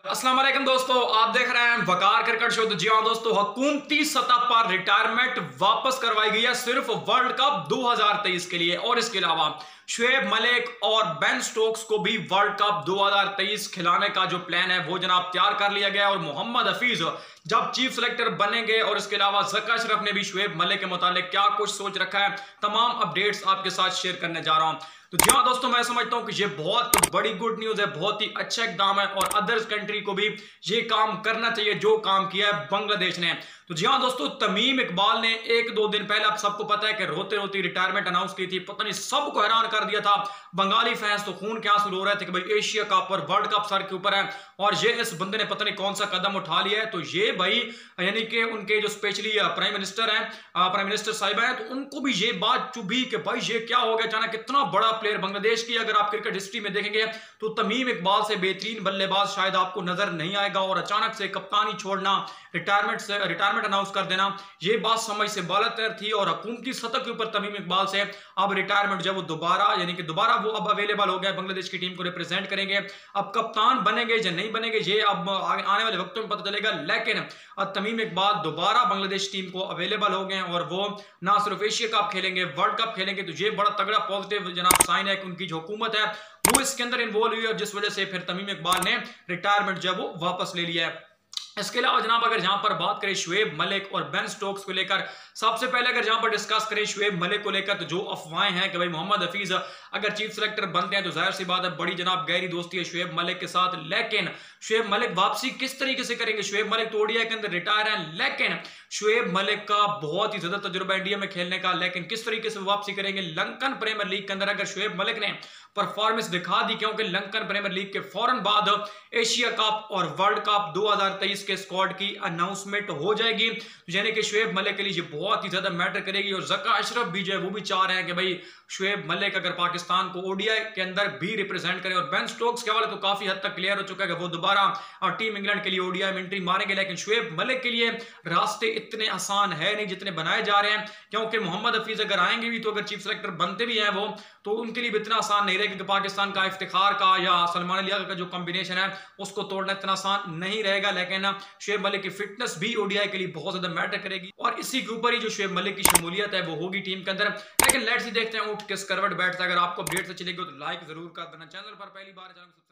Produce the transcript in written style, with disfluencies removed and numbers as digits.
अस्सलाम वालेकुम दोस्तों, आप देख रहे हैं वकार क्रिकेट शो। तो जी हाँ दोस्तों, हुकूमती सतह पर रिटायरमेंट वापस करवाई गई है सिर्फ वर्ल्ड कप 2023 के लिए। और इसके अलावा शुएब मलिक और बेन स्टोक्स को भी वर्ल्ड कप 2023 खिलाने का जो प्लान है वो जनाब तैयार कर लिया गया। और मोहम्मद हफीज जब चीफ सेलेक्टर बनेंगे, और इसके अलावा ज़का अशरफ ने भी शुएब मलिक के मुतालिक क्या कुछ सोच रखा है, तमाम अपडेट्स आपके साथ शेयर करने जा रहा हूं। तो जी हाँ दोस्तों, मैं समझता हूं कि ये बहुत बड़ी गुड न्यूज है, बहुत ही अच्छा इकदाम है और अदर्स कंट्री को भी ये काम करना चाहिए जो काम किया है बांग्लादेश ने। तो जी हाँ दोस्तों, तमीम इकबाल ने एक दो दिन पहले, आप सबको पता है कि रोते रोते रिटायरमेंट अनाउंस की थी। पता नहीं सबको हैरान कर दिया था, बंगाली फैंस तो खून के आंसू रो रहे थे कि भाई एशिया कप और वर्ल्ड कप सर के ऊपर है और ये इस बंदे ने पता नहीं कौन सा कदम उठा लिया है। तो ये भाई यानी कि उनके जो स्पेशली प्राइम मिनिस्टर हैं, प्राइम मिनिस्टर साहिबा हैं, तो उनको भी ये बात चुभी कि भाई ये क्या हो गया अचानक। कितना बड़ा प्लेयर बांग्लादेश की अगर आप क्रिकेट हिस्ट्री में देखेंगे तो तमीम इकबाल से बेहतरीन बल्लेबाज शायद आपको नजर नहीं आएगा। और अचानक से कप्तानी छोड़ना, रिटायरमेंट अनाउंस कर देना, ये बात समझ से बाहर थी। और हुकूमती सतह के ऊपर तमीम इकबाल से अब रिटायरमेंट जब वो दोबारा यानी कि दोबारा वो अब अवेलेबल हो गया, बांग्लादेश की टीम को रिप्रेजेंट करेंगे। अब कप्तान बनेंगे या नहीं बनेंगे ये अब आने वाले वक्तों में पता चलेगा। लेकिन अब तमीम इकबाल दोबारा बांग्लादेश टीम को अवेलेबल हो गए और वो ना सिर्फ एशिया कप खेलेंगे, वर्ल्ड कप खेलेंगे। तो ये बड़ा तगड़ा पॉजिटिव जनाब साइन है कि उनकी जो हुकूमत है वो इसके अंदर इन्वॉल्व हुई है, जिस वजह से फिर तमीम इकबाल ने रिटायरमेंट जब वो वापस ले लिया है। इसके अलावा जनाब अगर यहां पर बात करें शुएब मलिक और बेन स्टोक्स को लेकर, सबसे पहले अगर यहां पर डिस्कस करें शुएब मलिक को लेकर, तो जो अफवाहें हैं कि भाई मोहम्मद हफीज अगर चीफ सेलेक्टर बनते हैं तो जाहिर सी बात है बड़ी जनाब गहरी दोस्ती है शुएब मलिक के साथ। लेकिन शुएब मलिक वापसी किस तरीके से करेंगे, शुएब मलिक तो ओडीआई के अंदर रिटायर हैं, लेकिन शुएब मलिक का बहुत ही ज्यादा तजुर्बा इंडिया में खेलने का, लेकिन किस तरीके से वापसी करेंगे लंकन प्रीमियर लीग के अंदर अगर शुएब मलिक ने परफॉर्मेंस दिखा दी, क्योंकि लंकन प्रीमियर लीग के फौरन बाद एशिया कप और वर्ल्ड कप 2023 के स्क्वाड की अनाउंसमेंट हो जाएगी, यानी कि शुएब मलिक के लिए ये बहुत ही ज्यादा मैटर करेगी। और ज़का अशरफ भी जो है वो भी चाह रहे हैं कि भाई शुएब मलिक अगर पाकिस्तान को ओडीआई के अंदर भी रिप्रेजेंट करें। और बेन स्टोक्स के हवाले तो काफी हद तक क्लियर हो चुका है कि वो दोबारा टीम इंग्लैंड के लिए ओडीआई में एंट्री मारेंगे। लेकिन शुएब मलिक के लिए रास्ते इतने आसान है नहीं जितने बनाए जा रहे हैं, क्योंकि मोहम्मद हफीज अगर आएंगे भी तो अगर चीफ सेलेक्टर बनते भी हैं वो, तो उनके लिए भी इतना आसान नहीं रहेगा कि पाकिस्तान का इफ्तिखार का या सलमान अली का जो कॉम्बिनेशन है उसको तोड़ना इतना आसान नहीं रहेगा। लेकिन शुएब मलिक की फिटनेस भी ओडीआई के लिए बहुत ज्यादा मैटर करेगी और इसी के ऊपर ही जो शुएब मलिक की शमूलियत है वो होगी टीम के अंदर। लेकिन लेट्स देखते हैं उठ किस करवट बैठता है। अगर आपको अपडेट अच्छी लगी तो लाइक जरूर कर देना, चैनल पर पहली बार